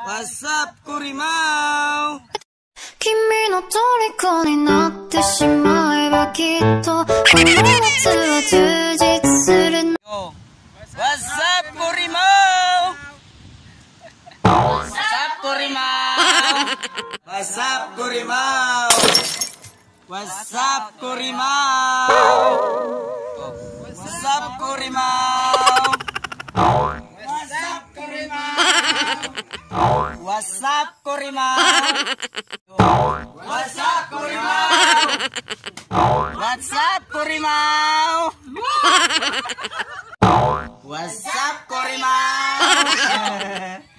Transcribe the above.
What's up, Kurimaw? 君の虜になってしまえばきっとこの夏は充実するの What's up, Kurimaw? What's up, Kurimaw? What's up, Kurimaw? What's up, Kurimaw? What's up, Kurimaw? What's up, Kurimaw? What's up, Kurimaw? What's up, Kurimaw? What's up, Kurimaw? What's up, Kurimaw?